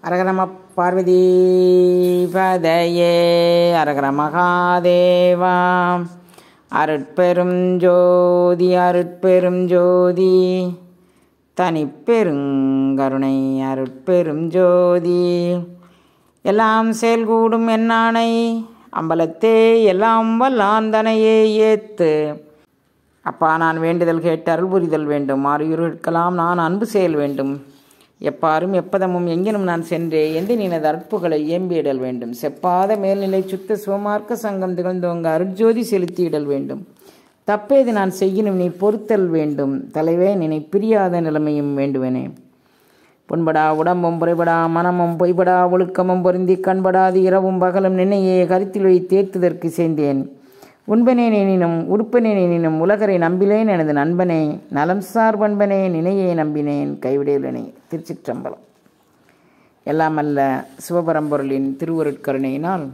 அரகர நம பார்வதி பதையே அரகர மகாதேவா. அருட்பெரும் ஜோதி அருட்பெரும் ஜோதி தனிப்பெருங்கருணை அருட்பெரும் ஜோதி. எல்லாம் செயல்கூடும் என்னானை அம்பலத்தே எல்லாம் வல்லாந்தனையே ஏத்து. அப்பா, நான் வேண்டுதல் கேட்டு அருள் புரிதல் வேண்டும். ஆறுயிருக்கலாம் நான் அன்பு செயல் வேண்டும். எப்பாரும் எப்பதமும் எங்கெனும் நான் சென்றே எந்த நினது அற்புகளை இயம்பிடல் வேண்டும். செப்பாத மேல்நிலை சுத்த சிவமார்க்க சங்கம் திகழ்ந்தோங்க அருட்ஜோதி செலுத்தியிடல் வேண்டும். தப்பேது நான் செய்யினும் நீ பொறுத்தல் வேண்டும். தலைவே நினை பிரியாத நிலைமையும் வேண்டுவனே. புண்படா உடம்பும் புறைபடா மனமும் பொய்படா ஒழுக்கமும் பொருந்தி கண்படாது இரவும் பகலும் நினையே கருத்தில் வை தேர்த்துதற்கு செய்தேன். உண்பனேன் எனினும் உடுப்பனேன் எனினும் உலகரை நம்பிலேன் எனது நண்பனே. நலம் சார் பண்பனே நினையே நம்பினேன் கைவிடேலனே. திருச்சிற்றம்பலம். எல்லாம் அல்ல சிவபரம்பொருளின் திருவருட்கருணையினால்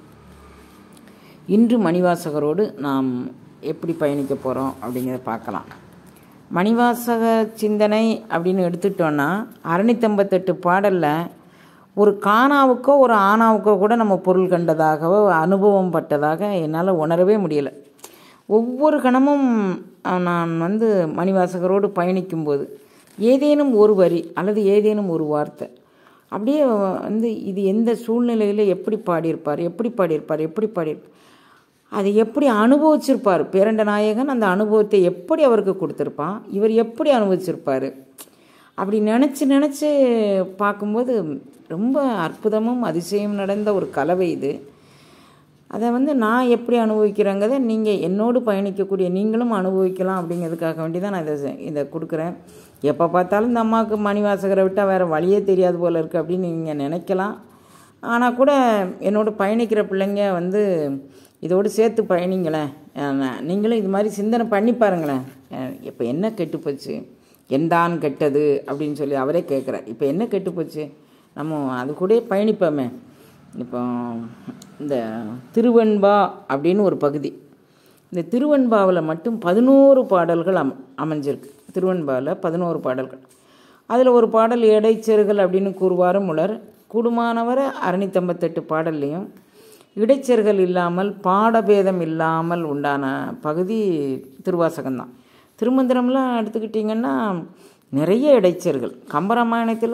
இன்று மணிவாசகரோடு நாம் எப்படி பயணிக்க போகிறோம் அப்படிங்கிறத பார்க்கலாம். மணிவாசக சிந்தனை அப்படின்னு எடுத்துட்டோன்னா 658 பாடலில் ஒரு காணாவுக்கோ ஒரு ஆணாவுக்கோ கூட நம்ம பொருள் கண்டதாகவோ அனுபவம் பட்டதாக என்னால் உணரவே முடியலை. ஒவ்வொரு கணமும் நான் மணிவாசகரோடு பயணிக்கும்போது ஏதேனும் ஒரு வரி அல்லது ஏதேனும் ஒரு வார்த்தை அப்படியே இது எந்த சூழ்நிலையில் எப்படி பாடியிருப்பார் அதை எப்படி அனுபவிச்சிருப்பார். பேரண்ட நாயகன் அந்த அனுபவத்தை எப்படி அவருக்கு கொடுத்துருப்பான், இவர் எப்படி அனுபவிச்சிருப்பார் அப்படி நினச்சி பார்க்கும்போது ரொம்ப அற்புதமும் அதிசயம் நடந்த ஒரு கலவை இது. அதை நான் எப்படி அனுபவிக்கிறேங்கிறத நீங்கள் என்னோடு பயணிக்கக்கூடிய நீங்களும் அனுபவிக்கலாம் அப்படிங்கிறதுக்காக வேண்டி தான் நான் இதை கொடுக்குறேன். எப்போ பார்த்தாலும் இந்த அம்மாவுக்கு மணிவாசகரை விட்டால் வேறு வழியே தெரியாது போல் இருக்குது அப்படின்னு நீங்கள் நினைக்கலாம். ஆனால் கூட என்னோட பயணிக்கிற பிள்ளைங்க இதோடு சேர்த்து பயணிங்களேன். நீங்களும் இது மாதிரி சிந்தனை பண்ணி பாருங்களேன். இப்போ என்ன கெட்டுப்போச்சு, எந்தான் கெட்டது அப்படின்னு சொல்லி அவரே கேட்குறார். இப்போ என்ன கெட்டுப்போச்சு, நம்ம அது கூட பயணிப்போமே. இப்போ இந்த திருவெண்பா அப்படின்னு ஒரு பகுதி, இந்த திருவெண்பாவில் மட்டும் 11 பாடல்கள் அமைஞ்சிருக்கு. திருவெண்பாவில் 11 பாடல்கள். அதில் ஒரு பாடல் இடைச்செருகள் அப்படின்னு கூறுவார் முலர். கூடுமானவரை 658 பாடல்லையும் இடைச்செருகள் இல்லாமல் பாடபேதம் இல்லாமல் உண்டான பகுதி திருவாசகம்தான். திருமந்திரம்லாம் எடுத்துக்கிட்டிங்கன்னா நிறைய இடைச்செருகள். கம்பராமாயணத்தில்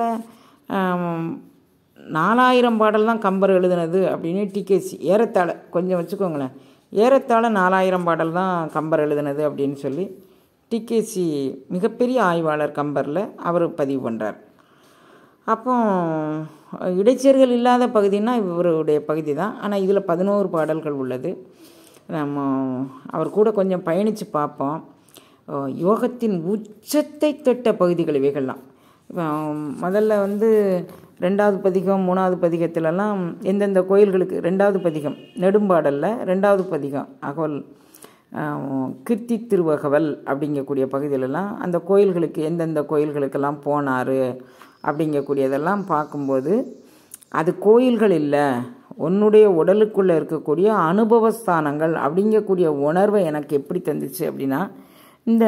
4000 பாடல் தான் கம்பர் எழுதுனது அப்படின்னு டிகேசி ஏறத்தாழ கொஞ்சம் வச்சுக்கோங்களேன், ஏறத்தாழ 4000 பாடல் தான் கம்பர் எழுதுனது அப்படின்னு சொல்லி டிகேசி மிகப்பெரிய ஆய்வாளர் கம்பரில் அவர் பதிவு பண்ணுறார். அப்போ இடைச்செருகள் இல்லாத பகுதின்னா இவருடைய பகுதி தான். ஆனால் இதில் 11 பாடல்கள் உள்ளது. நம்ம அவர் கூட கொஞ்சம் பயணித்து பார்ப்போம். யோகத்தின் உச்சத்தை தொட்ட பகுதிகள் இவைகள்லாம். முதல்ல 2வது பதிகம் 3வது பதிகத்திலலாம் எந்தெந்த கோயில்களுக்கு 2வது பதிகம் நெடும்பாடலில் 2வது பதிகம் அகவல் கீர்த்தி திருவகவல் அப்படிங்கக்கூடிய பகுதியிலலாம் அந்த கோயில்களுக்கு எந்தெந்த கோயில்களுக்கெல்லாம் போனார் அப்படிங்கக்கூடியதெல்லாம் பார்க்கும்போது அது கோயில்கள் இல்லை, உன்னுடைய உடலுக்குள்ளே இருக்கக்கூடிய அனுபவஸ்தானங்கள் அப்படிங்கக்கூடிய உணர்வை எனக்கு எப்படி தந்துச்சு அப்படின்னா இந்த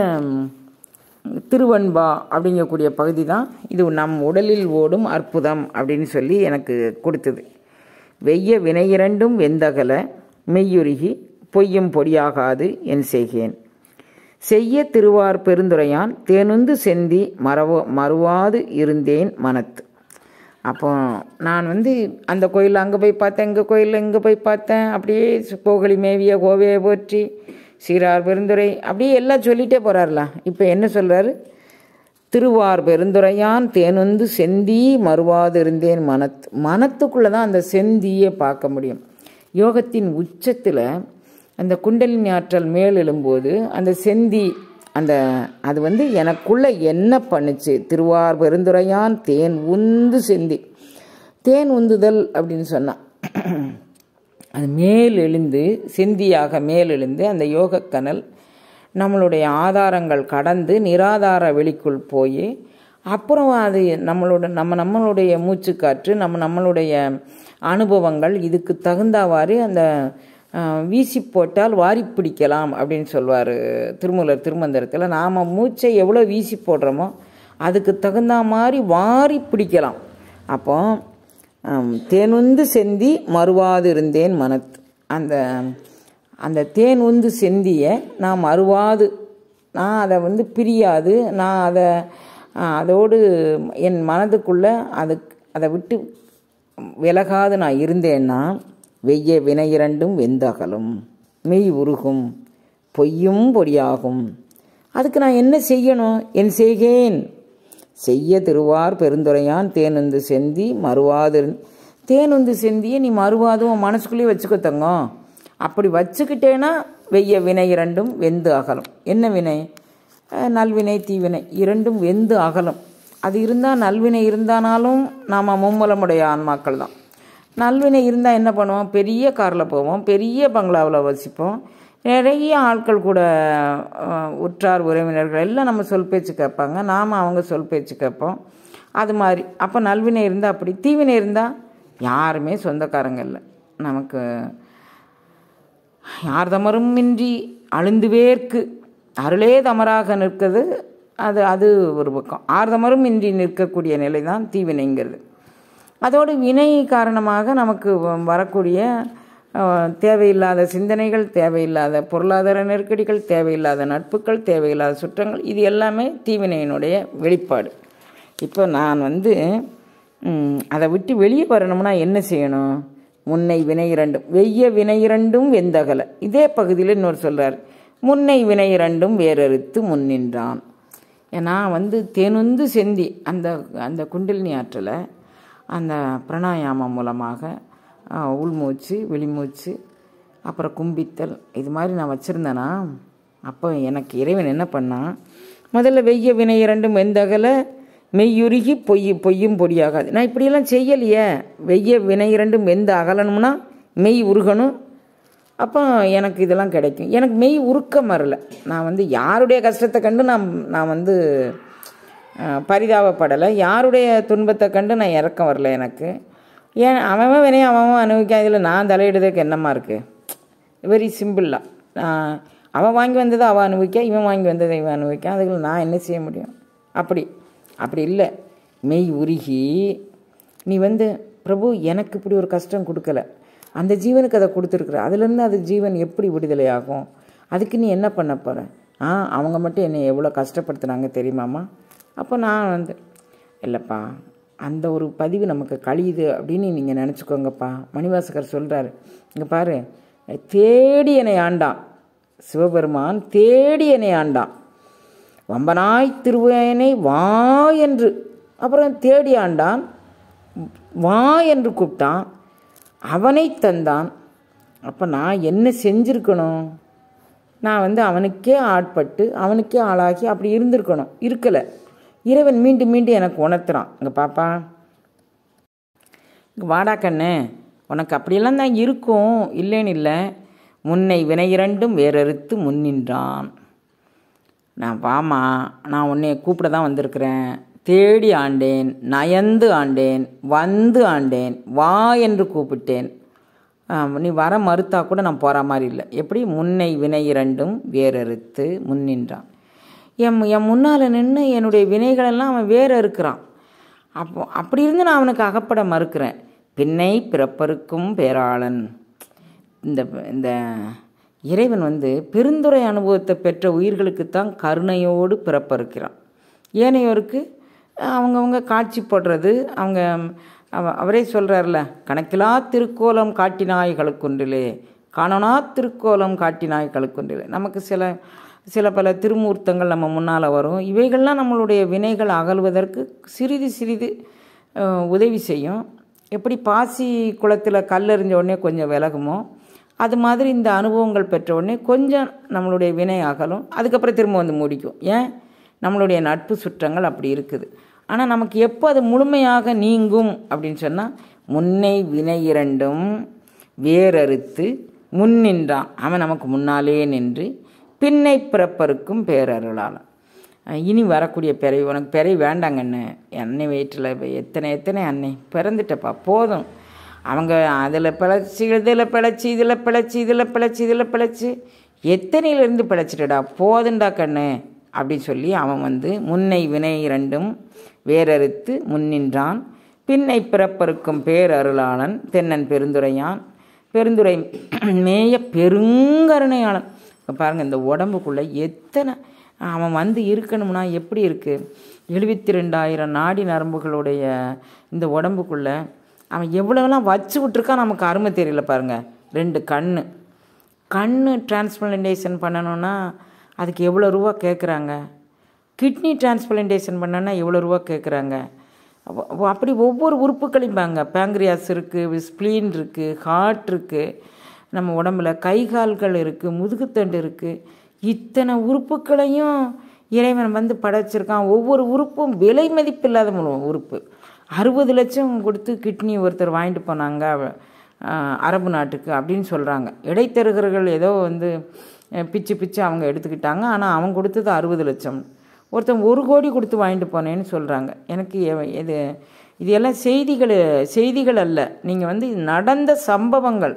திருவெண்பா அப்படிங்கக்கூடிய பகுதி தான். இது நம் உடலில் ஓடும் அற்புதம் அப்படின்னு சொல்லி எனக்கு கொடுத்தது. வெய்ய வினையிரண்டும் வெந்தகல மெய்யுருகி பொய்யும் பொடியாகாது என் செய்கேன். செய்ய திருவார் பெருந்துரையான் தேனுந்து செந்தி மறுவாது இருந்தேன் மனத்து. அப்போ நான் அந்த கோயிலில் அங்கே போய் பார்த்தேன், எங்கள் கோயிலில் இங்கே போய் பார்த்தேன், அப்படியே கோகலி மேவிய கோவையை போற்றி சீரார் பெருந்துரை அப்படியே எல்லாம் சொல்லிகிட்டே போகிறார்ல. இப்போ என்ன சொல்கிறாரு, திருவார் பெருந்துரையான் தேனுந்து செந்தி மறுவாது இருந்தேன் மனத்துக்குள்ளே தான் அந்த செந்தியை பார்க்க முடியும். யோகத்தின் உச்சத்தில் அந்த குண்டலினி ஆற்றல் மேல் எழும்போது அந்த செந்தி அது எனக்குள்ளே என்ன பண்ணுச்சு. திருவார் பெருந்துரையான் தேன் உந்து செந்தி, தேன் உந்துதல் அப்படின்னு சொன்னான். அது மேல் எழுந்து செந்தியாக மேல் எழுந்து அந்த யோகக்கனல் நம்மளுடைய ஆதாரங்கள் கடந்து நிராதார வெளிக்குள் போய் அப்புறம் அது நம்மளுடைய மூச்சுக்காற்று நம்மளுடைய அனுபவங்கள் இதுக்கு தகுந்தவாறு அந்த வீசி போட்டால் வாரி பிடிக்கலாம் அப்படின்னு சொல்வார் திருமூலர் திருமந்திரத்தில். நாம் மூச்சை எவ்வளோ வீசி போடுறோமோ அதுக்கு தகுந்த மாதிரி வாரி பிடிக்கலாம். அப்போ தேனுந்து செந்தி மறுவாது இருந்தேன் மனத்து. அந்த தேன் உந்து செந்தியை நான் மறுவாது, நான் அதை பிரியாது, நான் அதோடு என் மனதுக்குள்ளே அதை விட்டு விலகாது நான் இருந்தேன்னா வெய்ய வினை இரண்டும் வெந்தகலும், மெய் உருகும், பொய்யும் பொடியாகும். அதுக்கு நான் என்ன செய்யணும்? என் செய்கேன் செய்ய திருவார் பெருந்துரையான் தேனுந்து செந்தி மறுவாது. தேனுந்து செந்தியை நீ மறுவாதும் உன் மனசுக்குள்ளேயே வச்சுக்க தங்கம். அப்படி வச்சுக்கிட்டேன்னா வெய்ய வினை இரண்டும் வெந்து அகலும். என்ன வினை? நல்வினை தீவினை இரண்டும் வெந்து அகலும். அது இருந்தால், நல்வினை இருந்தானாலும் நாம் மும்மலமுடைய ஆன்மாக்கள் தான். நல்வினை இருந்தால் என்ன பண்ணுவோம்? பெரிய காரில் போவோம், பெரிய பங்களாவில் வசிப்போம், நிறைய ஆட்கள் கூட உற்றார் உறவினர்கள் எல்லாம் நம்ம சொல் பேச்சு கேட்பாங்க, நாம் அவங்க சொல் பேச்சு கேட்போம். அது மாதிரி. அப்போ நல்வினை இருந்தால் அப்படி. தீவினை இருந்தால் யாருமே சொந்தக்காரங்க இல்லை நமக்கு. யார் தமரும் இன்றி அழுந்துவேற்கு அருளே தமராக நிற்கிறது. அது ஒரு பக்கம். ஆர்தமரும் இன்றி நிற்கக்கூடிய நிலை தான் தீவினைங்கிறது. அதோடு வினை காரணமாக நமக்கு வரக்கூடிய தேவையில்லாத சிந்தனைகள், தேவையில்லாத பொருளாதார நெருக்கடிகள், தேவையில்லாத நட்புகள், தேவையில்லாத சுற்றங்கள், இது எல்லாமே தீவினையினுடைய வெளிப்பாடு. இப்போ நான் அதை விட்டு வெளியே வரணும்னா என்ன செய்யணும்? முன்னை வினை இரண்டும் வெய்ய வினை இரண்டும் வெந்தகல. இதே பகுதியில் இன்னொரு சொல்கிறார், முன்னை வினை இரண்டும் வேறறுத்து முன்னின்றான். ஏன்னா தேனுந்து செந்தி அந்த குண்டலினி ஆற்றலை அந்த பிராணாயாமம் மூலமாக உள்மூச்சு, வெளிமூச்சு, அப்புறம் கும்பித்தல், இது மாதிரி நான் வச்சுருந்தேன்னா அப்போ எனக்கு இறைவன் என்ன பண்ணான்? முதல்ல வெய்ய வினை இரண்டும் வெந்தகல மெய்யுருகி பொய்யும் பொடியாகாது. நான் இப்படியெல்லாம் செய்யலையே. வெய்ய வினை இரண்டும் வெந்து அகலணும்னா மெய் உருகணும். அப்போ எனக்கு இதெல்லாம் கிடைக்கும். எனக்கு மெய் உருக்கம் வரலை. நான் யாருடைய கஷ்டத்தை கண்டு நான் பரிதாபப்படலை, யாருடைய துன்பத்தை கண்டு நான் இறக்கம் வரலை எனக்கு. ஏன் அவன் வினையை அவன் அனுபவிக்காதில் நான் தலையிடுறதுக்கு என்னமா இருக்குது? வெரி சிம்பிளாக அவன் வாங்கி வந்ததை அவன் அனுபவிக்க, இவன் வாங்கி வந்ததை இவன் அனுபவிக்க, அதுக்கு நான் என்ன செய்ய முடியும்? அப்படி இல்லை. மெய் உருகி நீ பிரபு எனக்கு இப்படி ஒரு கஷ்டம் கொடுக்கல, அந்த ஜீவனுக்கு அதை கொடுத்துருக்குற, அதுலேருந்து அது ஜீவன் எப்படி விடுதலை ஆகும்? அதுக்கு நீ என்ன பண்ண போகிற? அவங்க மட்டும் என்னை எவ்வளோ கஷ்டப்படுத்துனாங்க தெரியுமாம்மா? அப்போ நான் இல்லைப்பா, அந்த ஒரு பதிவு நமக்கு கழியுது அப்படின்னு நீங்கள் நினச்சிக்கோங்கப்பா. மணிவாசகர் சொல்கிறாரு, இங்கே பாரு, தேடி என்னை ஆண்டான் சிவபெருமான், தேடி என்னை ஆண்டான். வம்பனாய் திருவேனை வா என்று, அப்புறம் தேடி ஆண்டான், வா என்று கூப்பிட்டான், அவனை தந்தான். அப்போ நான் என்ன செஞ்சுருக்கணும்? நான் அவனுக்கே ஆட்பட்டு அவனுக்கே ஆளாகி அப்படி இருந்திருக்கணும். இருக்கலை. இறைவன் மீண்டும் மீண்டும் எனக்கு உணர்த்துறான், இங்கே பாப்பா, இங்கே வாடா கண்ணு, உனக்கு அப்படியெல்லாம் தான் இருக்கும், இல்லைன்னு இல்லை. முன்னை வினை இரண்டும் வேறறுத்து முன்னின்றான். நான் வாமா, நான் உன்னை கூப்பிட தான் வந்திருக்கிறேன். தேடி ஆண்டேன், நயந்து ஆண்டேன், வந்து ஆண்டேன், வா என்று கூப்பிட்டேன். நீ வர மறுத்தா கூட நான் போகிற மாதிரி இல்லை. எப்படி? முன்னை வினை இரண்டும் வேறறுத்து முன்னின்றான். என் முன்னால் நின்று என்னுடைய வினைகளெல்லாம் அவன் வேற இருக்கிறான். அப்படி இருந்து நான் அவனுக்கு அகப்பட மறுக்கிறேன். பின்னை பிறப்பருக்கும் பேராளன். இந்த இறைவன் பெருந்துரை அனுபவத்தை பெற்ற உயிர்களுக்குத்தான் கருணையோடு பிறப்பறுக்கிறான். ஏனையோருக்கு அவங்கவுங்க காட்சி போடுறது, அவரே சொல்கிறார்ல, கணக்கிலா திருக்கோலம் காட்டினாய்களுக்குன்றிலே, காணனா திருக்கோலம் காட்டினாய்களுக்குன்றிலே. நமக்கு சில பல திருமூர்த்தங்கள் நம்ம முன்னால் வரும். இவைகள்லாம் நம்மளுடைய வினைகள் அகல்வதற்கு சிறிது உதவி செய்யும். எப்படி பாசி குளத்தில் கல்லெறிஞ்ச உடனே கொஞ்சம் விலகுமோ, அது மாதிரி இந்த அனுபவங்கள் பெற்ற உடனே கொஞ்சம் நம்மளுடைய வினை அகலும், அதுக்கப்புறம் திரும்ப மூடிக்கும். ஏன்? நம்மளுடைய நட்பு சுற்றங்கள் அப்படி இருக்குது. ஆனால் நமக்கு எப்போ அது முழுமையாக நீங்கும் அப்படின்னு சொன்னால், முன்னை வினை இரண்டும் வேறறுத்து முன்னின்றான். அவன் நமக்கு முன்னாலே நின்று பின்னை பிறப்பருக்கும் பேரருளால். இனி வரக்கூடிய பிறவி உனக்கு பிறவி வேண்டாங்கண்ணே, அன்னை வயிற்றில் எத்தனை அன்னை பிறந்துட்டப்பா, போதும். அவங்க அதில் பிழைச்சி, இதில் பிழைச்சி எத்தனையிலேருந்து பிழைச்சிட்டடா, போதுண்டா கண்ணு அப்படின்னு சொல்லி அவன் முன்னை வினை இரண்டும் வேறறுத்து முன்னின்றான். பின்னை பிறப்பருக்கும் பேரருளாளன் தென்னன் பெருந்துரையான் பெருந்துரை மேய பெருங்கருணையாளன். இப்போ பாருங்கள், இந்த உடம்புக்குள்ளே எத்தனை அவன் வந்து இருக்கணும்னா எப்படி இருக்குது? 72,000 நாடி நரம்புகளுடைய இந்த உடம்புக்குள்ளே அவன் எவ்வளோலாம் வச்சு விட்ருக்கான், நமக்கு அருமை தெரியல பாருங்கள். 2 கண்ணு டிரான்ஸ்பிளான்டேஷன் பண்ணணுன்னா அதுக்கு எவ்வளோ ரூபா கேட்குறாங்க. கிட்னி டிரான்ஸ்பிளான்டேஷன் பண்ணோன்னா எவ்வளோ ரூபா கேட்குறாங்க. அப்படி ஒவ்வொரு உறுப்புகளையும் பேங்க்ரியாஸ் இருக்குது, ஸ்ப்ளீன் இருக்குது, ஹார்ட் இருக்குது, நம்ம உடம்புல கை கால்கள் இருக்குது, முதுகுத்தண்டு இருக்குது. இத்தனை உறுப்புகளையும் இறைவன் வந்து படைச்சிருக்கான். ஒவ்வொரு உறுப்பும் விலை மதிப்பு இல்லாத உறுப்பு. 60 லட்சம் கொடுத்து கிட்னி ஒருத்தர் வாங்கிட்டு போனாங்க அரபு நாட்டுக்கு அப்படின்னு சொல்கிறாங்க. இடைத்தரகர்கள் ஏதோ வந்து பிச்சு அவங்க எடுத்துக்கிட்டாங்க. ஆனால் அவன் கொடுத்தது 60 லட்சம். ஒருத்தன் 1 கோடி கொடுத்து வாங்கிட்டு போனேன்னு சொல்கிறாங்க. எனக்கு இது எல்லாம் செய்திகள் அல்ல. நீங்கள் வந்து நடந்த சம்பவங்கள்.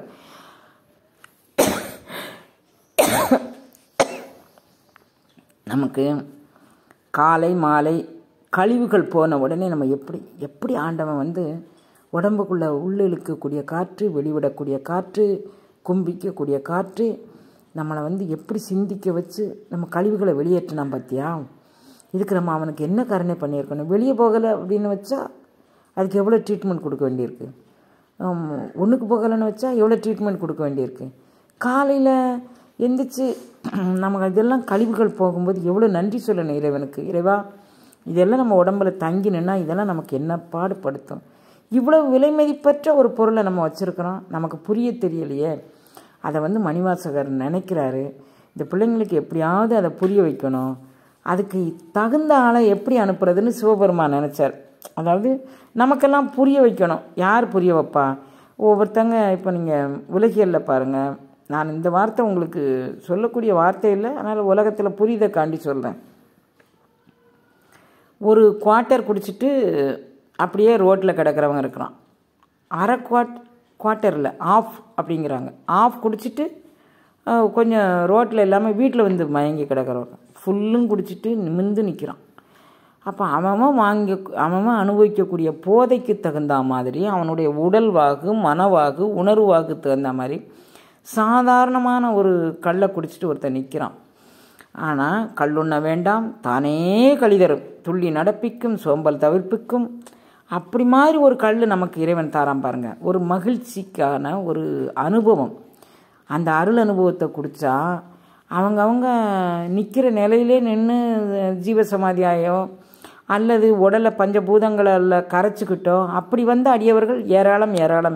நமக்கு காலை மாலை கழிவுகள் போன உடனே நம்ம எப்படி ஆண்டவன் வந்து உடம்புக்குள்ளே உள்ளே இழுக்கக்கூடிய காற்று, வெளிவிடக்கூடிய காற்று, கும்பிக்கக்கூடிய காற்று, நம்மளை வந்து எப்படி சிந்திக்க வச்சு நம்ம கழிவுகளை வெளியேற்றினான் பார்த்தியா? இதுக்கு நம்ம அவனுக்கு என்ன கருணை பண்ணியிருக்கணும்? வெளியே போகலை அப்படின்னு வச்சா அதுக்கு எவ்வளோ ட்ரீட்மெண்ட் கொடுக்க வேண்டியிருக்கு. ஒன்றுக்கு போகலைன்னு வச்சா எவ்வளோ ட்ரீட்மெண்ட் கொடுக்க வேண்டியிருக்கு. காலையில் எந்திரிச்சு நமக்கு இதெல்லாம் கழிவுகள் போகும்போது எவ்வளோ நன்றி சொல்லணும் இறைவனுக்கு. இறைவா, இதெல்லாம் நம்ம உடம்புல தங்கினா இதெல்லாம் நமக்கு என்ன பாடுபடுத்தும். இவ்வளோ விலை மதிப்பற்ற ஒரு பொருளை நம்ம வச்சுருக்கிறோம், நமக்கு புரிய தெரியலையே. அதை வந்து மணிவாசகர் நினைக்கிறாரு, இந்த பிள்ளைங்களுக்கு எப்படியாவது அதை புரிய வைக்கணும், அதுக்கு தகுந்த ஆளை எப்படி அனுப்புறதுன்னு சிவபெருமான் நினச்சார். அதாவது நமக்கெல்லாம் புரிய வைக்கணும். யார் புரிய வைப்பா? ஒவ்வொருத்தங்க இப்போ நீங்கள் உலகியலில் பாருங்கள், நான் இந்த வார்த்தை உங்களுக்கு சொல்லக்கூடிய வார்த்தை இல்லை, அதனால் உலகத்தில் புரியுதக்காண்டி சொல்கிறேன். ஒரு குவார்ட்டர் குடிச்சிட்டு அப்படியே ரோட்டில் கிடக்கிறவங்க இருக்கிறான். அரை குவார்ட்டரில் ஆஃப் அப்படிங்கிறாங்க. ஆஃப் குடிச்சிட்டு கொஞ்சம் ரோட்டில் இல்லாமல் வீட்டில் வந்து மயங்கி கிடக்கிறவங்க ஃபுல்லும் குடிச்சிட்டு நிமிர்ந்து நிற்கிறான். அப்போ அவன் அனுபவிக்கக்கூடிய போதைக்கு தகுந்த மாதிரி அவனுடைய உடல் வாகு, மனவாகு, உணர்வு வாகு தகுந்த மாதிரி சாதாரணமான ஒரு கல்லை குடிச்சிட்டு ஒருத்தர் நிற்கிறான். ஆனால் கல்லுண்ண வேண்டாம் தானே கழிதரும், துள்ளி நடப்பிக்கும் சோம்பல் தவிர்ப்பிக்கும், அப்படி மாதிரி ஒரு கல் நமக்கு இறைவன் தாரான் பாருங்க. ஒரு மகிழ்ச்சிக்கான ஒரு அனுபவம். அந்த அருள் அனுபவத்தை குடித்தா அவங்க நிற்கிற நிலையிலே நின்று ஜீவசமாதியாயோ அல்லது உடலை பஞ்சபூதங்களில் கரைச்சிக்கிட்டோ அப்படி வந்த அடியவர்கள் ஏராளம்.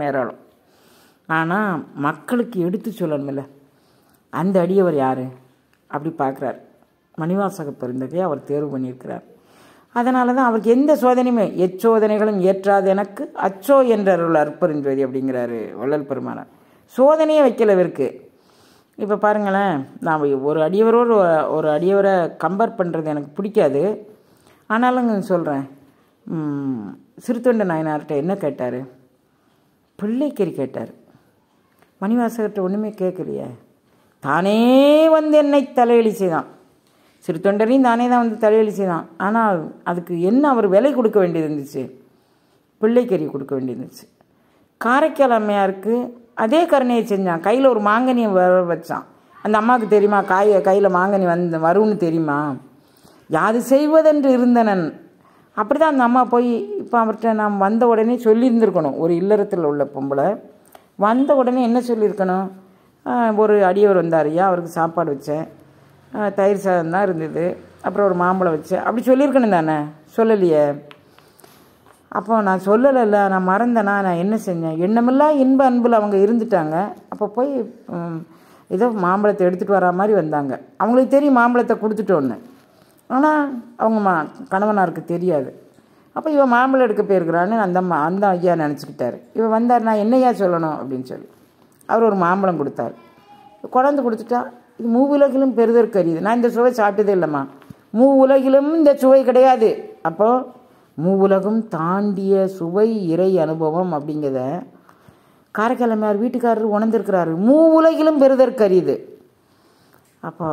ஆனால் மக்களுக்கு எடுத்து சொல்லணுமில்ல, அந்த அடியவர் யார் அப்படி பார்க்குறார். மணிவாசக பெருந்தகையை அவர் தேர்வு பண்ணியிருக்கிறார். அதனால தான் அவருக்கு எந்த சோதனையுமே எச்சோதனைகளும் ஏற்றாது எனக்கு அச்சோ என்றருள் அற்புரிஞ்சோதி அப்படிங்கிறாரு வள்ளல் பெருமானார். சோதனையே வைக்கலவிருக்கு. இப்போ பாருங்களேன், நான் ஒரு அடியவரை கம்பேர் பண்ணுறது எனக்கு பிடிக்காது. ஆனாலும் சொல்கிறேன். சிறுத்தொண்ட நாயனார்கிட்ட என்ன கேட்டார்? பிள்ளைக்கறி கேட்டார். மணிவாசகர்கிட்ட ஒன்றுமே கேட்கலையே. தானே வந்து என்னை தலையெழி செய்தான். சிறுத்தொண்டரையும் தானே தான் வந்து தலையெழி செய்தான். ஆனால் அதுக்கு என்ன அவர் விலை கொடுக்க வேண்டியது இருந்துச்சு? பிள்ளைக்கறி கொடுக்க வேண்டியது இருந்துச்சு. காரைக்கால் அம்மையாருக்கு அதே கருணையை செஞ்சான். கையில் ஒரு மாங்கனியை வர வச்சான். அந்த அம்மாவுக்கு தெரியுமா கையில் மாங்கனி வரும்னு தெரியுமா? யாது செய்வதென்று இருந்தனன். அப்படி தான் அந்த அம்மா போய் இப்போ அவர்கிட்ட நாம் வந்த உடனே சொல்லியிருந்துருக்கணும். ஒரு இல்லறத்தில் உள்ள பொம்பளை வந்த உடனே என்ன சொல்லியிருக்கணும்? ஒரு அடியவர் வந்தார் ஐயா, அவருக்கு சாப்பாடு வச்சேன், தயிர் சாதம் தான் இருந்தது, அப்புறம் ஒரு மாம்பழம் வச்சேன், அப்படி சொல்லியிருக்கணும் தானே? சொல்லலையே. அப்போ நான் சொல்லலைல்ல, நான் மறந்தேனா? நான் என்ன செஞ்சேன்? எண்ணமெல்லாம் இன்ப அன்பில் அவங்க இருந்துட்டாங்க. அப்போ போய் ஏதோ மாம்பழத்தை எடுத்துகிட்டு வரா மாதிரி வந்தாங்க. அவங்களுக்கு தெரியும் மாம்பழத்தை கொடுத்துட்டோன்னு. ஆனால் அவங்க கணவனாருக்கு தெரியாது. அப்போ இவன் மாம்பழம் எடுக்க போயிருக்கிறான்னு அந்த ஐயா நினச்சிக்கிட்டாரு. இவன் வந்தார், நான் என்னையா சொல்லணும் அப்படின்னு சொல்லி அவர் ஒரு மாம்பழம் கொடுத்தார். குழந்தை கொடுத்துட்டா, இது மூவுலகிலும் பெறுதற்கு அரியுது. நான் இந்த சுவை சாப்பிட்டதே இல்லைம்மா. மூவுலகிலும் இந்த சுவை கிடையாது. அப்போது மூவுலகம் தாண்டிய சுவை இறை அனுபவம் அப்படிங்கிறத காரைக்காலமையார் வீட்டுக்காரர் உணர்ந்திருக்கிறாரு. மூவுலகிலும் பெறுதற்கு அரியுது. அப்போ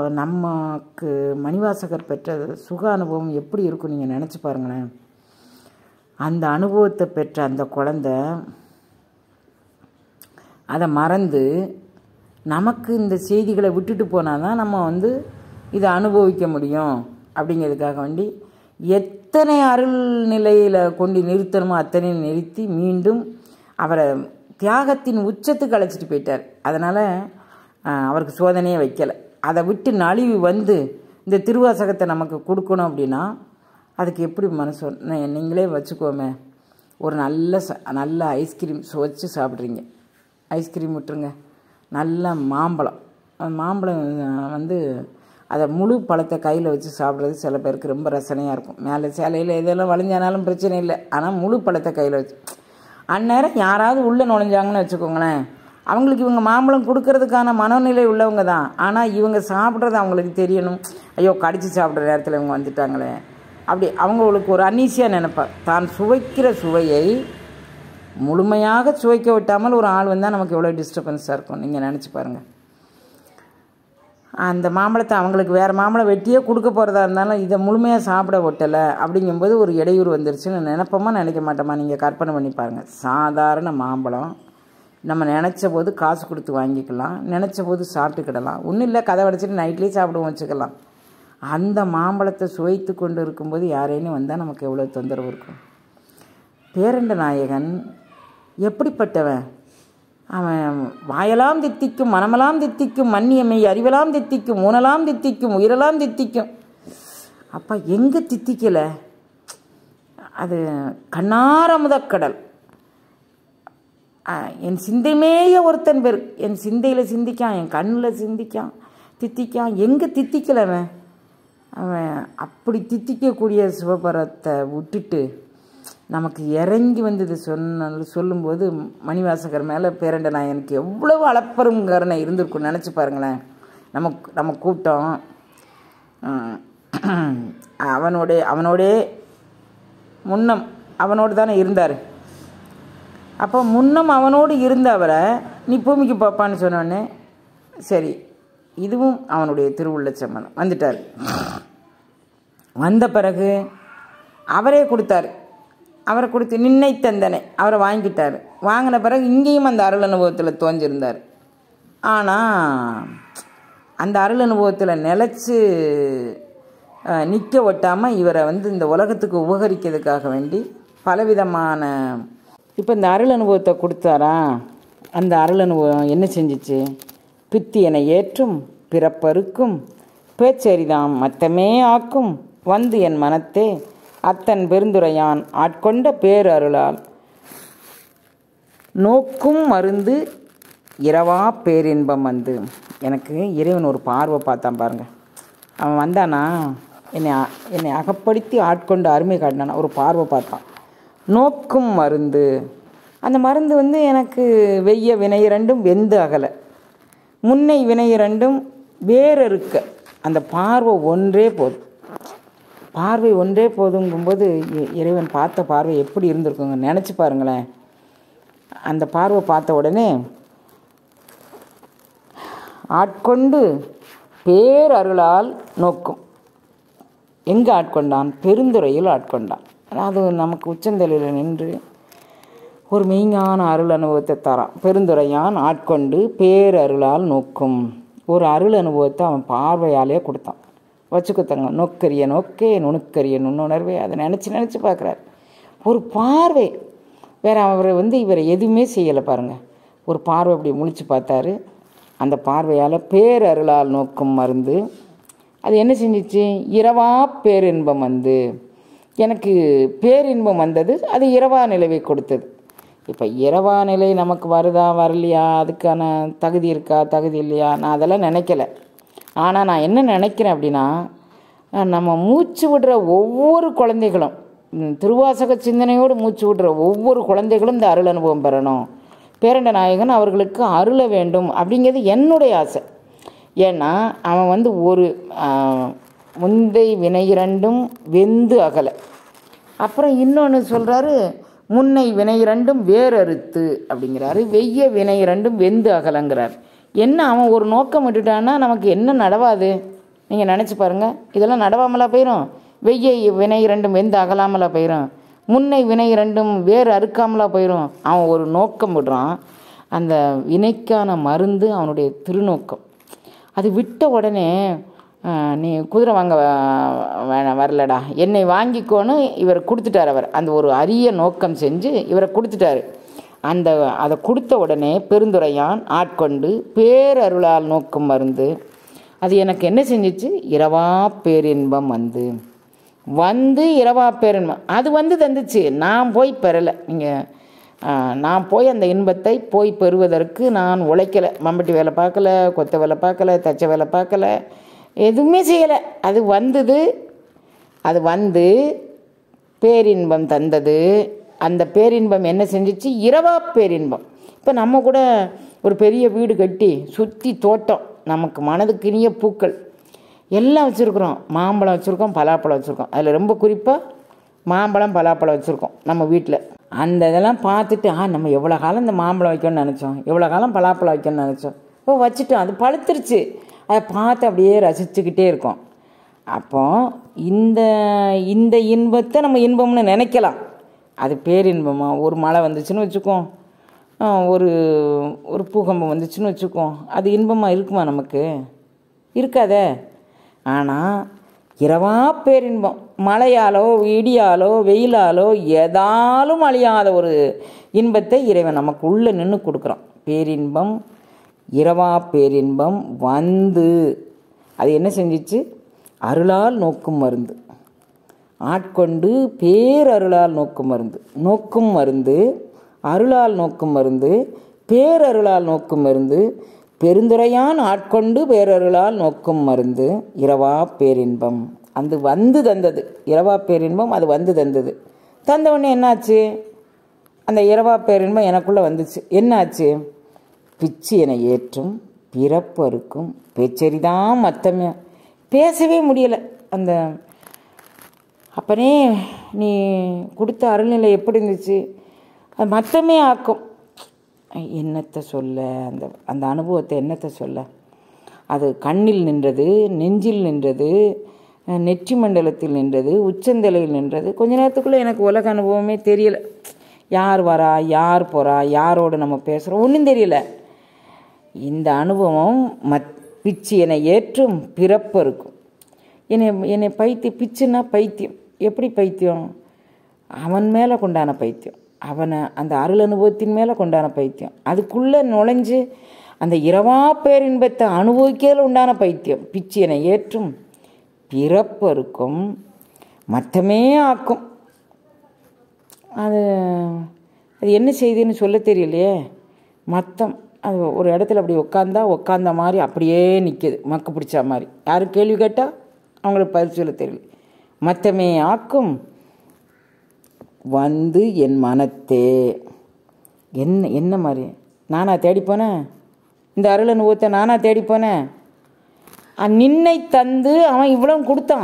நமக்கு மணிவாசகர் பெற்ற சுக அனுபவம் எப்படி இருக்கும் நீங்கள் நினச்சி பாருங்களேன். அந்த அனுபவத்தை பெற்ற அந்த குழந்தை அதை மறந்து நமக்கு இந்த செய்திகளை விட்டுட்டு போனால் தான் நம்ம வந்து இதை அனுபவிக்க முடியும் அப்படிங்கிறதுக்காக வேண்டி எத்தனை அருள் நிலையில் கொண்டு நிறுத்தணுமோ அத்தனை நிறுத்தி மீண்டும் அவரை தியாகத்தின் உச்சத்துக்கு அழைச்சிட்டு போயிட்டார். அதனால் அவருக்கு சோதனையே வைக்கலை. அதை விட்டு நழுவி வந்து இந்த திருவாசகத்தை நமக்கு கொடுக்கணும் அப்படின்னா அதுக்கு எப்படி மனசு, நீங்களே வச்சுக்கோமே, ஒரு நல்ல ஐஸ்கிரீம் வச்சு சாப்பிட்றீங்க. ஐஸ்கிரீம் விட்டுருங்க, நல்ல மாம்பழம் வந்து அதை முழு பழத்தை கையில் வச்சு சாப்பிட்றது சில பேருக்கு ரொம்ப ரசனையாக இருக்கும். மேலே சேலையில் இதெல்லாம் வளைஞ்சானாலும் பிரச்சனை இல்லை, ஆனால் முழு பழத்தை கையில் வச்சு அந்நேரம் யாராவது உள்ளே நுழைஞ்சாங்கன்னு வச்சுக்கோங்களேன், அவங்களுக்கு இவங்க மாம்பழம் கொடுக்கறதுக்கான மனநிலை உள்ளவங்க தான். ஆனால் இவங்க சாப்பிட்றது அவங்களுக்கு தெரியணும், ஐயோ கடிச்சு சாப்பிட்ற நேரத்தில் இவங்க வந்துட்டாங்களே, அப்படி அவங்களுக்கு ஒரு அன்னீசியாக நினைப்பார். தான் சுவைக்கிற சுவையை முழுமையாக சுவைக்க விட்டாமல் ஒரு ஆள் வந்தால் நமக்கு எவ்வளோ டிஸ்டர்பன்ஸாக இருக்கும் நீங்கள் நினச்சி பாருங்கள். அந்த மாம்பழத்தை அவங்களுக்கு வேறு மாம்பழம் வெட்டியே கொடுக்க போகிறதா இருந்தாலும் இதை முழுமையாக சாப்பிட ஒட்டலை அப்படிங்கும்போது ஒரு இடையூறு வந்துருச்சுன்னு நினைப்போமா நினைக்க மாட்டோமா? நீங்கள் கற்பனை பண்ணி பாருங்கள். சாதாரண மாம்பழம் நம்ம நினச்ச போது காசு கொடுத்து வாங்கிக்கலாம், நினச்ச போது சாப்பிட்டுக்கிடலாம், ஒன்றும் இல்லை கதை அடைச்சிட்டு நைட்லேயே சாப்பிடுவோம் வச்சுக்கலாம். அந்த மாம்பழத்தை சுவைத்து கொண்டு இருக்கும்போது யாரேன்னு வந்தால் நமக்கு எவ்வளோ தொந்தரவு இருக்கும். பேரண்ட நாயகன் எப்படிப்பட்டவன்? அவன் வாயெல்லாம் தித்திக்கும், மனமெல்லாம் தித்திக்கும், மன்னியமை அறிவெல்லாம் தித்திக்கும், ஊனெல்லாம் தித்திக்கும், உயிரெல்லாம் தித்திக்கும். அப்பா எங்கே தித்திக்கலை? அது கண்ணார முதக்கடல். என் சிந்தைமேய ஒருத்தன் பேர், என் சிந்தையில் சிந்திக்கான், என் கண்ணில் சிந்திக்கான், தித்திக்கான். எங்கே தித்திக்கலை அவன்? அவன் அப்படி தித்திக்கக்கூடிய சிவபரத்தை விட்டுட்டு நமக்கு இறங்கி வந்து இது சொல்லும்போது மணிவாசகர் மேலே பேரண்ட நாயனுக்கு எவ்வளவு அளப்பரும் கருணை இருந்திருக்கும் நினச்சி பாருங்களேன். நம்ம கூட்டம் அவனோடே முன்னம் அவனோடு தானே இருந்தார். அப்போ முன்னம் அவனோடு இருந்த அவரை நீ பூமிக்கு பாப்பான்னு சொன்னோடனே சரி, இதுவும் அவனுடைய திருவுள்ள சம்மதம். வந்துட்டார். வந்த பிறகு அவரே கொடுத்தார். அவரை கொடுத்து நின்னை தந்தனை அவரை வாங்கிட்டார். வாங்கின பிறகு இங்கேயும் அந்த அருள் அனுபவத்தில் தோஞ்சிருந்தார். ஆனால் அந்த அருள் அனுபவத்தில் நிலச்சி நிற்க ஒட்டாமல் இவரை வந்து இந்த உலகத்துக்கு உபகரிக்கிறதுக்காக வேண்டி பலவிதமான இப்போ இந்த அருள் அனுபவத்தை கொடுத்தாரா. அந்த அருள் அனுபவம் என்ன செஞ்சிச்சு? பித்தியனை ஏற்றும் பிறப்பருக்கும் பேச்சரிதாம் மத்தமே ஆக்கும் வந்து என் மனத்தே அத்தன் பெருந்துரையான் ஆட்கொண்ட பேரருளால் நோக்கும் மருந்து இரவா பேரின்பம் வந்து. எனக்கு இறைவன் ஒரு பார்வை பார்த்தான் பாருங்க. அவன் வந்தானா என்னை அகப்படுத்தி ஆட்கொண்டு அருமை காட்டினானா ஒரு பார்வை பார்த்தான். நோக்கும் மருந்து, அந்த மருந்து வந்து எனக்கு வெய்ய வினை இரண்டும் வெந்து அகலை, முன்னை வினை இரண்டும் வேறறுக்க. அந்த பார்வை ஒன்றே போதும். பார்வை ஒன்றே போதுங்கும்போது இறைவன் பார்த்த பார்வை எப்படி இருந்திருக்குங்க நினச்சி பாருங்களேன். அந்த பார்வை பார்த்த உடனே ஆட்கொண்டு பேரருளால் நோக்கும். எங்கே ஆட்கொண்டான்? பெருந்துறையில் ஆட்கொண்டான். அது நமக்கு உச்சந்தலையில் நின்று ஒரு மெய்ஞான அருள் அனுபவத்தை தரான். பெருந்துரையான் ஆட்கொண்டு பேரருளால் நோக்கும். ஒரு அருள் அனுபவத்தை அவன் பார்வையாலே கொடுத்தான். வச்சுக்கொத்தங்க, நோக்கரிய நோக்கே நுணுக்கரிய நுண்ணுணர்வே. அதை நினச்சி பார்க்குறாரு. ஒரு பார்வை வேறு. அவரை வந்து இவரை எதுவுமே செய்யலை பாருங்கள். ஒரு பார்வை அப்படி முழிச்சு பார்த்தாரு. அந்த பார்வையால் பேரருளால் நோக்கும் மருந்து அது என்ன செஞ்சிச்சு? இரவா பேரின்பம் வந்து எனக்கு பேரின்பம் வந்தது. அது இரவா நிலைவை கொடுத்தது. இப்போ இரவா நிலை நமக்கு வருதா வரலையா, அதுக்கான தகுதி இருக்கா தகுதி இல்லையா, நான் அதெல்லாம் நினைக்கலை. ஆனால் நான் என்ன நினைக்கிறேன் அப்படின்னா, நம்ம மூச்சு விடுற ஒவ்வொரு குழந்தைகளும் திருவாசக சிந்தனையோடு மூச்சு விடுற ஒவ்வொரு குழந்தைகளும் இந்த அருள் அனுபவம் பெறணும். பேரண்ட நாயகன் அவர்களுக்கு அருள வேண்டும் அப்படிங்கிறது என்னுடைய ஆசை. ஏன்னா அவன் வந்து ஒரு முந்தை வினை இரண்டும் வெந்து அகலை. அப்புறம் இன்னொன்று சொல்கிறாரு, முன்னை வினை இரண்டும் வேறறுத்து அப்படிங்கிறாரு. வெய்ய வினை இரண்டும் வெந்து அகலங்கிறார். என்ன அவன் ஒரு நோக்கம் விட்டுட்டான்னா நமக்கு என்ன நடவாது? நீங்கள் நினச்சி பாருங்கள். இதெல்லாம் நடவாமலா போயிடும்? வெய்ய வினை இரண்டும் வெந்து அகலாமலா போயிடும்? முன்னை வினை இரண்டும் வேறு அறுக்காமலா போயிடும். அவன் ஒரு நோக்கம் விடுறான். அந்த வினைக்கான மருந்து அவனுடைய திருநோக்கம். அது விட்ட உடனே நீ குதிரை வாங்க வரலடா, என்னை வாங்கிக்கோன்னு இவரை கொடுத்துட்டார். அவர் அந்த ஒரு அரிய நோக்கம் செஞ்சு இவரை கொடுத்துட்டாரு. அதை கொடுத்த உடனே பெருந்துரையான் ஆட்கொண்டு பேரருளால் நோக்கம் மருந்து. அது எனக்கு என்ன செஞ்சிச்சு? இரவா பேரின்பம் வந்து இரவா பேரின்பம் அது வந்து தந்துச்சு. நான் போய் பெறலை. நான் போய் அந்த இன்பத்தை போய் பெறுவதற்கு நான் உழைக்கலை. மம்பட்டி வேலை பார்க்கல, கொத்த வேலை பார்க்கல, தச்ச வேலை பார்க்கல, எதுவுமே செய்யலை. அது வந்தது. அது வந்து பேரின்பம் தந்தது. அந்த பேரின்பம் என்ன செஞ்சிச்சு? இரவா பேரின்பம். இப்போ நம்ம கூட ஒரு பெரிய வீடு கட்டி சுற்றி தோட்டம், நமக்கு மனதுக்கு இனிய பூக்கள் எல்லாம் வச்சுருக்குறோம். மாம்பழம் வச்சுருக்கோம், பலாப்பழம் வச்சுருக்கோம். அதில் ரொம்ப குறிப்பாக மாம்பழம் பலாப்பழம் வச்சுருக்கோம் நம்ம வீட்டில். அந்த இதெல்லாம் பார்த்துட்டு நம்ம எவ்வளோ காலம் இந்த மாம்பழம் வைக்கணும்னு நினச்சோம், எவ்வளோ காலம் பலாப்பழம் வைக்கணும்னு நினச்சோம். வச்சுட்டோம். அது பழுத்துருச்சு. அதை பார்த்து அப்படியே ரசிச்சுக்கிட்டே இருக்கோம். அப்போ இந்த இந்த இன்பத்தை நம்ம இன்பம்னு நினைக்கலாம். அது பேரின்பமாக ஒரு மழை வந்துச்சுன்னு வச்சுக்கோம், ஒரு ஒரு பூகம்பம் வந்துச்சுன்னு வச்சுக்கோம், அது இன்பமாக இருக்குமா? நமக்கு இருக்காதே. ஆனால் இரவா பேரின்பம், மழையாலோ இடியாலோ வெயிலாலோ எதாலும் அழியாத ஒரு இன்பத்தை இறைவன் நமக்கு உள்ளே நின்று கொடுக்குறான். பேரின்பம், இரவா பேரின்பம் வந்து அது என்ன செஞ்சிச்சு? அருளால் நோக்கும் மருந்து ஆட்கொண்டு பேரருளால் நோக்கும் மருந்து. நோக்கும் மருந்து, அருளால் நோக்கும் மருந்து, பேரருளால் நோக்கும் மருந்து, பெருந்துரையான் ஆட்கொண்டு பேரருளால் நோக்கும் மருந்து இரவா பேரின்பம். அது வந்து தந்தது. இரவா பேரின்பம் அது வந்து தந்தது. தந்தவுடனே என்னாச்சு? அந்த இரவா பேரின்பம் எனக்குள்ளே வந்துச்சு. என்னாச்சு? பிச்சு என ஏற்றும் பிறப்பு அறுக்கும் பேச்சரிதான் மத்தமே. பேசவே முடியலை. அந்த அப்பனே நீ கொடுத்த அருள்நிலை எப்படி இருந்துச்சு? அது மத்தமே ஆக்கும். என்னத்தை சொல்ல? அந்த அனுபவத்தை என்னத்தை சொல்ல? அது கண்ணில் நின்றது, நெஞ்சில் நின்றது, நெற்றி மண்டலத்தில் நின்றது, உச்சந்தலையில் நின்றது. கொஞ்ச நேரத்துக்குள்ளே எனக்கு உலக அனுபவமே தெரியலை. யார் வரா, யார் போகிறா, யாரோடு நம்ம பேசுகிறோம், ஒன்றும் தெரியல. இந்த அனுபவம் பிச்சு என்னை ஏற்றும் பிறப்பு இருக்கும். என்னை பைத்தியம். பிச்சுன்னா பைத்தியம். எப்படி பைத்தியம்? அவன் மேலே கொண்டான பைத்தியம், அவனை அந்த அருள் அனுபவத்தின் மேலே கொண்டான பைத்தியம். அதுக்குள்ளே நுழைஞ்சு அந்த இரவா பேரின்பத்தை அனுபவிக்கிறதுல உண்டான பைத்தியம். பிச்சு என்னை ஏற்றும் பிறப்பு இருக்கும் மத்தமே ஆக்கும். அது என்ன செய்தின்னு சொல்ல தெரியலையே. மத்தம் அது ஒரு இடத்துல அப்படி உட்காந்த மாதிரி அப்படியே நிற்கிது, மக்கு பிடிச்சா மாதிரி. யாரும் கேள்வி கேட்டால் அவங்களுக்கு பதில் சொல்ல தெரியல. மத்தமே ஆக்கும் வந்து என் மனத்தே. என்ன மாதிரி நானா தேடிப்போனேன்? இந்த அருள் அனுபவத்தை நானா தேடிப்போனேன்? நின்னை தந்து அவன் இவ்வளவு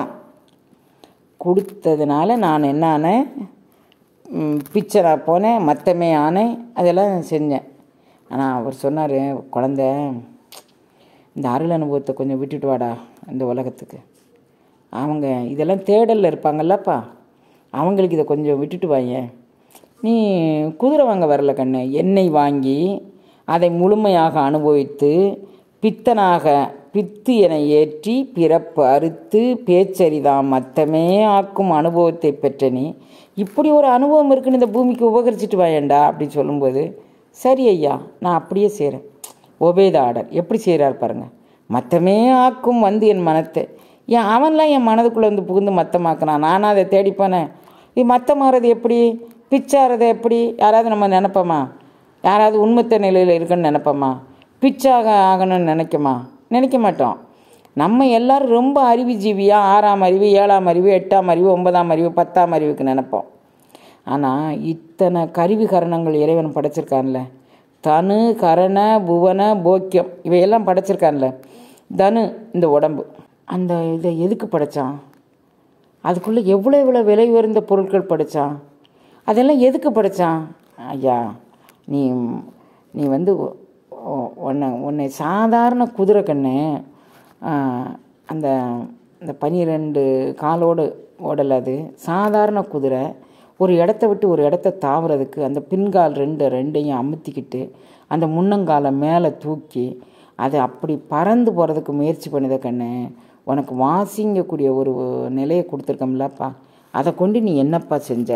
கொடுத்ததுனால நான் என்ன ஆனேன்? பிக்சராக போனேன், மத்தமே ஆனேன், அதெல்லாம் செஞ்சேன். ஆனால் அவர் சொன்னார், குழந்த இந்த அருள் அனுபவத்தை கொஞ்சம் விட்டுட்டு வாடா இந்த உலகத்துக்கு. அவங்க இதெல்லாம் தேடலில் இருப்பாங்கல்லப்பா, அவங்களுக்கு இதை கொஞ்சம் விட்டுட்டு வாங்க. நீ குதிரை வாங்க வரல கண்ணு, எண்ணெய் வாங்கி அதை முழுமையாக அனுபவித்து பித்து என ஏற்றி பிறப்பு அறுத்து பேச்சரிதான் மத்தமே ஆக்கும் அனுபவத்தை பெற்ற நீ இப்படி ஒரு அனுபவம் இருக்குன்னு இந்த பூமிக்கு உபகரிச்சிட்டு வாயண்டா அப்படின்னு சொல்லும்போது, சரி ஐயா நான் அப்படியே செய்கிறேன். ஒபேத ஆர்டர். எப்படி செய்கிறார் பாருங்கள். மத்தமே ஆக்கும் வந்து என் மனத்தை. அவன்லாம் என் மனதுக்குள்ளே வந்து புகுந்து மத்தமாக்கினான். நானும் அதை தேடிப்போனேன். இது மத்தமாகிறது எப்படி? பிச்சாகிறது எப்படி? யாராவது நம்ம நினைப்போமா? யாராவது உண்மத்த நிலையில் இருக்குன்னு நினைப்போமா? பிச்சாக ஆகணும்னு நினைக்க மாட்டோம். நம்ம எல்லோரும் ரொம்ப அறிவுஜீவியாக 6ஆம் அறிவு, 7ஆம் அறிவு, 8ஆம் அறிவு, 9ஆம் அறிவு, 10ஆம் அறிவுக்கு நினைப்போம். ஆனால் இத்தனை கருவி கரணங்கள் இறைவன் படைச்சிருக்கான்ல. தனு கரண புவன போக்கியம் இவையெல்லாம் படைச்சிருக்கான்ல. தனு இந்த உடம்பு, அந்த இதை எதுக்கு படைத்தான்? அதுக்குள்ளே எவ்வளோ விலை உயர்ந்த பொருட்கள் படைத்தான். அதெல்லாம் எதுக்கு படைத்தான்? ஐயா நீ வந்து உன்னை சாதாரண குதிரை கண்ணு அந்த 12 காலோடு ஓடலை. அது சாதாரண குதிரை. ஒரு இடத்த விட்டு ஒரு இடத்த தாவுறதுக்கு அந்த பின்கால் ரெண்டையும் அமுத்திக்கிட்டு அந்த முன்னங்காலை மேலே தூக்கி அது அப்படி பறந்து போகிறதுக்கு முயற்சி பண்ணுத கண்ணு. உனக்கு வாசிங்கக்கூடிய ஒரு நிலையை கொடுத்துருக்கோம்லப்பா, அதை கொண்டு நீ என்னப்பா செஞ்ச?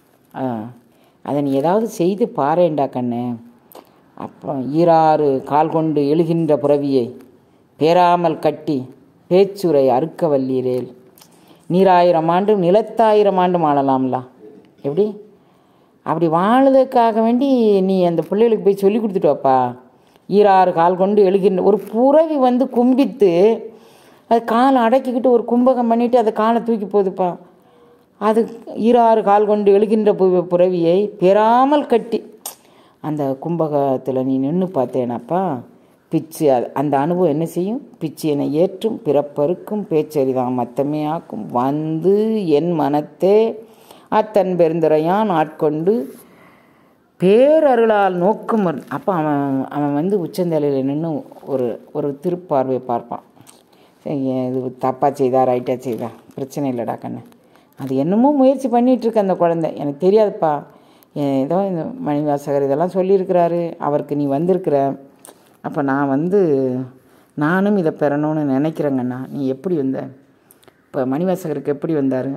அதை நீ ஏதாவது செய்து பாரேண்டா கண்ணு. அப்புறம் ஈராறு கால் கொண்டு எழுகின்ற புறவியை பேராமல் கட்டி பேச்சுரை அறுக்க வல்லீரேல், நீராயிரம் ஆண்டு நிலத்தாயிரம் ஆண்டு வாழலாம்ல. எப்படி அப்படி வாழறதுக்காக வேண்டி நீ அந்த பிள்ளைகளுக்கு போய் சொல்லி கொடுத்துட்டு வாப்பா. ஈராறு கால் கொண்டு எழுகின்ற ஒரு புறவி வந்து கும்பித்து அது காலை அடக்கிக்கிட்டு ஒரு கும்பகம் பண்ணிவிட்டு அதை காலை தூக்கி போகுதுப்பா. அது ஈராறு கால் கொண்டு எழுகின்ற புறவியை பெறாமல் கட்டி அந்த கும்பகத்தில் நீ நின்று பார்த்தேனாப்பா, பிச்சு அந்த அனுபவம் என்ன செய்யும்? பிச்சு என்னை ஏற்றும் பிறப்பருக்கும் பேச்சரிதான் மத்தமே ஆக்கும் வந்து என் மனத்தே அத்தன் பெருந்துரையான் ஆட்கொண்டு பேரருளால் நோக்கும். அப்போ அவன் வந்து உச்சந்தலையில் நின்று ஒரு திருப்பார்வையை பார்ப்பான். இது தப்பாக செய்தா ரைட்டாக செய்தா பிரச்சனை இல்லைடா கண்ணு, அது என்னமோ முயற்சி பண்ணிகிட்ருக்கு அந்த குழந்தை, எனக்கு தெரியாதுப்பா, ஏதோ இந்த மணிவாசகர் இதெல்லாம் சொல்லியிருக்கிறாரு, அவருக்கு நீ வந்திருக்கிற, அப்போ நானும் இதை பெறணும்னு நினைக்கிறேங்கண்ணா. நீ எப்படி வந்த? இப்போ மணிவாசகருக்கு எப்படி வந்தார்?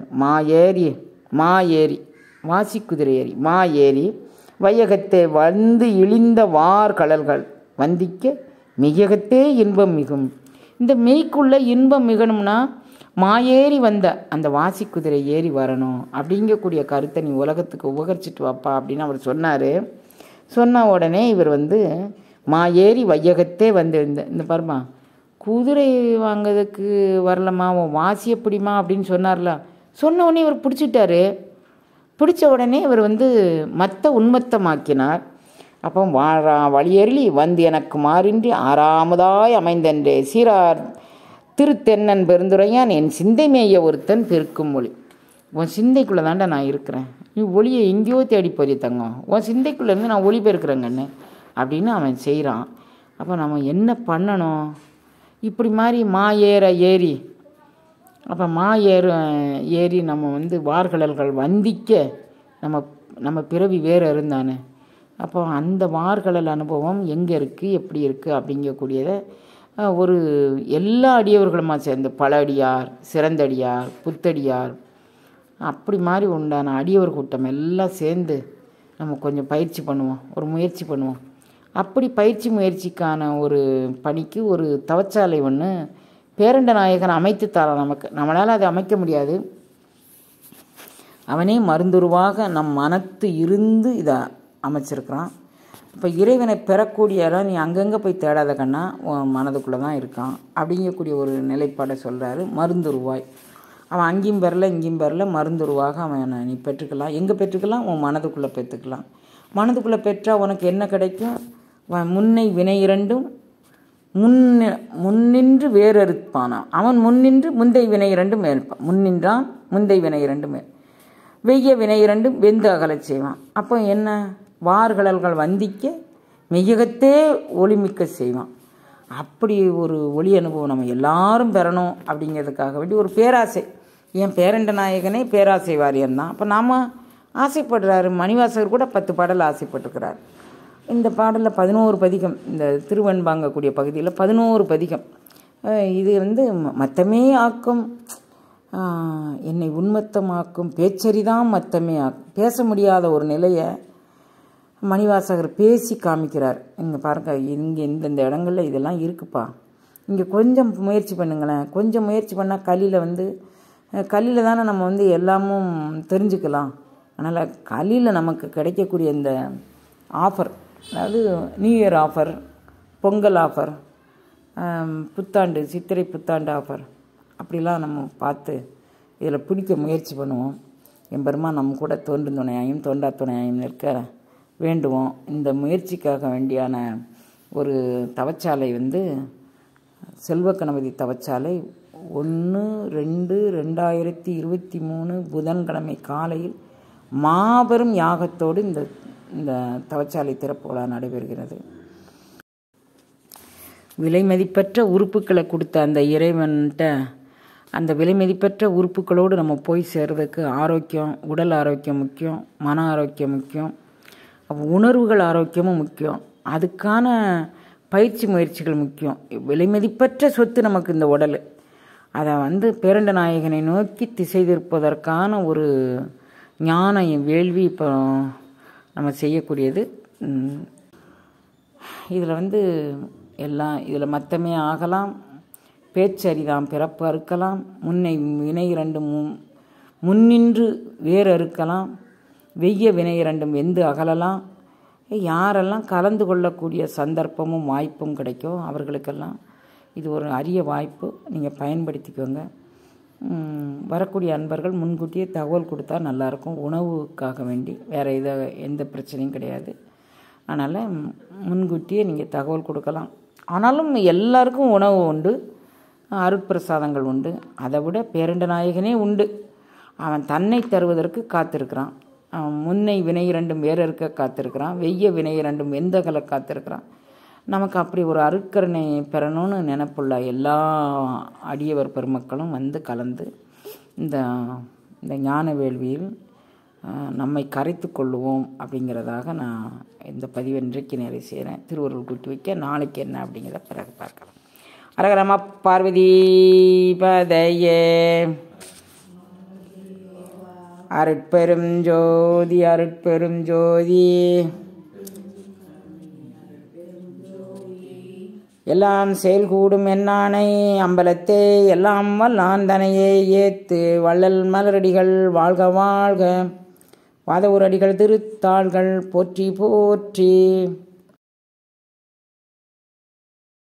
மா ஏறி வாசி குதிரை ஏறி மா ஏறி வையகத்தே வந்து இழிந்த வார் கடல்கள் வந்திக்க மிகத்தே இன்பம் மிகும். இந்த மெய்க்குள்ள இன்பம் மிகணும்னா மாயேறி வந்த அந்த வாசி குதிரை ஏறி வரணும் அப்படிங்கக்கூடிய கருத்தை நீ உலகத்துக்கு உபகரிச்சிட்டு வாப்பா அப்படின்னு அவர் சொன்னார். சொன்ன உடனே இவர் வந்து மாயேறி வையகத்தே வந்து இந்த பாருமா, குதிரை வாங்கிறதுக்கு வரலம்மா, உன் வாசி எப்படிமா அப்படின்னு சொன்னார்ல. சொன்ன உடனே இவர் பிடிச்சிட்டாரு. பிடிச்ச உடனே இவர் வந்து மத்த உன்மத்தமாக்கினார். அப்போ வழியேறி வந்து எனக்கு மாறின்றி ஆறாமதாய் அமைந்தன்றே சீரார் திருத்தென்னன் பெருந்துரையான் என் சிந்தை மேய ஒருத்தன் பெருக்கும் மொழி. உன் சிந்தைக்குள்ளே தாண்டா நான் இருக்கிறேன், நீ ஒளியை எங்கேயோ தேடி போறிய தங்கம், உன் சிந்தைக்குள்ளேருந்து நான் ஒளி பெருக்கிறேங்கண்ணு அப்படின்னு அவன் செய்கிறான். அப்போ நம்ம என்ன பண்ணணும்? இப்படி மாதிரி ஏறி அப்போ ஏறி நம்ம வந்து வார்கடல்கள் வந்திக்க நம்ம பிறவி வேறு இருந்தானே. அப்போ அந்த வார்கடல் அனுபவம் எங்கே இருக்குது, எப்படி இருக்குது அப்படிங்கக்கூடியதை ஒரு எல்லா அடியவர்களுமா சேர்ந்து பல அடியார், சிறந்தடியார், புத்தடியார் அப்படி மாதிரி உண்டான அடியவர் கூட்டம் எல்லாம் சேர்ந்து நம்ம கொஞ்சம் பயிற்சி பண்ணுவோம், ஒரு முயற்சி பண்ணுவோம். அப்படி முயற்சிக்கான ஒரு பணிக்கு ஒரு தவச்சாலை ஒன்று பேரண்ட நாயகன் அமைத்து தரான். நம்மளால் அதை அமைக்க முடியாது. அவனே மருந்துருவாக நம் மனத்து இருந்து இதை அமைச்சிருக்கிறான். இப்போ இறைவனை பெறக்கூடிய இடம் நீ அங்கங்கே போய் தேடாத கண்ணா, உன் மனதுக்குள்ளே தான் இருக்கான் அப்படிங்கக்கூடிய ஒரு நிலைப்பாடை சொல்கிறாரு. மருந்துருவாய் அவன் அங்கேயும் பெறல இங்கேயும் பெறல, மருந்துருவாக அவன் நீ பெற்றுக்கலாம். எங்கே பெற்றுக்கலாம்? உன் மனதுக்குள்ளே பெற்றுக்கலாம். மனதுக்குள்ளே பெற்றால் உனக்கு என்ன கிடைக்கும்? முன்னை வினை இரண்டும் முன்னின்று வேறறுப்பானா, அவன் முன்னின்று முந்தை வினை இரண்டும் மேற்பான். முன்னின்றான் முந்தை வினை இரண்டும் வெய்ய வினை இரண்டும் வெந்து அகலச் செய்வான். அப்போ என்ன? வார்கடல்கள் வந்திக்க மிகத்தே ஒளிமிக்க செய்வான். அப்படி ஒரு ஒளி அனுபவம் நம்ம எல்லாரும் பெறணும் அப்படிங்கிறதுக்காக வேண்டி ஒரு பேராசை. என் பேரண்ட நாயகனே பேராசை வாரியன் தான். அப்போ நாம் ஆசைப்படுறாரு. மணிவாசகர் கூட 10 பாடல் ஆசைப்பட்டிருக்கிறார். இந்த பாடலில் 11 பதிகம், இந்த திருவெண்பாங்கக்கூடிய பகுதியில் 11 பதிகம். இது வந்து மத்தமே ஆக்கும், என்னை உன்மத்தமாக்கும், பேச்சரிதான் மத்தமே ஆக்கும். பேச முடியாத ஒரு நிலையை மணிவாசகர் பேசி காமிக்கிறார். இங்கே பாருங்க, இங்கே இந்த இடங்களில் இதெல்லாம் இருக்குப்பா, இங்கே கொஞ்சம் முயற்சி பண்ணுங்களேன். கொஞ்சம் முயற்சி பண்ணால் கல்லில் தானே நம்ம வந்து எல்லாமும் தெரிஞ்சுக்கலாம். அதனால் கல்லில் நமக்கு கிடைக்கக்கூடிய இந்த ஆஃபர், அதாவது new year offer, Pongal offer, புத்தாண்டு சித்திரை புத்தாண்டு ஆஃபர், அப்படிலாம் நம்ம பார்த்து இதில் பிடிக்க முயற்சி பண்ணுவோம். எம்பெருமான் நம்ம கூட தோன்றும் துணையாயும் தோன்றா துணையாயும் நிற்க வேண்டுவோம். இந்த முயற்சிக்காக வேண்டியான ஒரு தவச்சாலை வந்து செல்வ கணபதி தவச்சாலை 1/2/2023 புதன்கிழமை காலையில் மாபெரும் யாகத்தோடு இந்த தவச்சாலை திறப்பு விழா நடைபெறுகிறது. விலை மதிப்பற்ற உறுப்புக்களை கொடுத்த அந்த இறைவன்கிட்ட அந்த விலை மதிப்பற்ற உறுப்புகளோடு நம்ம போய் சேர்றதுக்கு ஆரோக்கியம், உடல் ஆரோக்கியம் முக்கியம், மன ஆரோக்கியம் முக்கியம், உணர்வுகள் ஆரோக்கியமும் முக்கியம். அதுக்கான பயிற்சி முயற்சிகள் முக்கியம். விலை மதிப்பற்ற சொத்து நமக்கு இந்த உடல். அதை பேரண்ட நாயகனை நோக்கி திசை திருப்பதற்கான ஒரு ஞான வேள்வி இப்போ நம்ம செய்யக்கூடியது. இதில் எல்லாம் இதில் மத்தமே ஆகலாம், பேச்சரிதாம் பிறப்பு அறுக்கலாம், முன்னை வினை இரண்டும் முன்னின்று வேறு அறுக்கலாம், வெய்ய வினை இரண்டும் வெந்து அகலலாம். யாரெல்லாம் கலந்து கொள்ளக்கூடிய சந்தர்ப்பமும் வாய்ப்பும் கிடைக்கும் அவர்களுக்கெல்லாம் இது ஒரு அரிய வாய்ப்பு. நீங்கள் பயன்படுத்திக்கோங்க. வரக்கூடிய அன்பர்கள் முன்கூட்டியே தகவல் கொடுத்தா நல்லாயிருக்கும். உணவுக்காக வேண்டி வேறு எந்த பிரச்சனையும் கிடையாது. அதனால் முன்கூட்டியே நீங்கள் தகவல் கொடுக்கலாம். ஆனாலும் எல்லாருக்கும் உணவு உண்டு, அருட்பிரசாதங்கள் உண்டு. அதை விட பேரண்ட நாயகனே உண்டு. அவன் தன்னை தருவதற்கு காத்திருக்கிறான். அவன் முன்னை வினை இரண்டும் வேறு இருக்க காத்திருக்கிறான், வெய்ய வினை இரண்டும் வெந்தகல காத்திருக்கிறான். நமக்கு அப்படி ஒரு அருட்கருணை பெறணும்னு நினைப்புள்ள எல்லா அடியவர் பெருமக்களும் கலந்து இந்த ஞான வேள்வியில் நம்மை கரைத்து கொள்ளுவோம் அப்படிங்கிறதாக நான் இந்த பதிவு இன்றைக்கு நிறைவு செய்கிறேன். திருவருள் கூட்டி வைக்க நாளைக்கு என்ன அப்படிங்கிறத பிறகு பார்க்கலாம். அரகரம பார்வதி பதையே. அருட்பெரும் ஜோதி அருட்பெரும் ஜோதி. எல்லாம் செயல்கூடும் என்னானை அம்பலத்தே எல்லாம் வல்லான் தனையே ஏத்து வள்ளல் மலரடிகள் வாழ்க வாழ்க. வாதவூரடிகள் திருத்தாள்கள் போற்றி போற்றி.